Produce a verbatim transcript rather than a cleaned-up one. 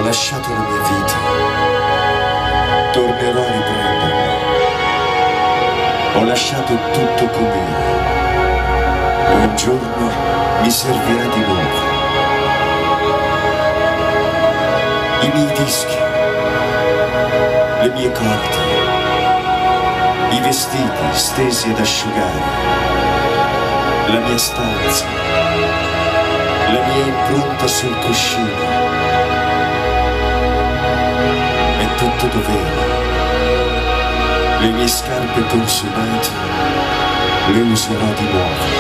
lasciato la mia vita, tornerò a riprenderla. Ho lasciato tutto com'era, un giorno mi servirà di nuovo. I miei dischi, le mie corde, i vestiti stesi ad asciugare, la mia stanza, la mia impronta sul cuscino. È tutto dov'era. Le mie scarpe consumate le userò di nuovo.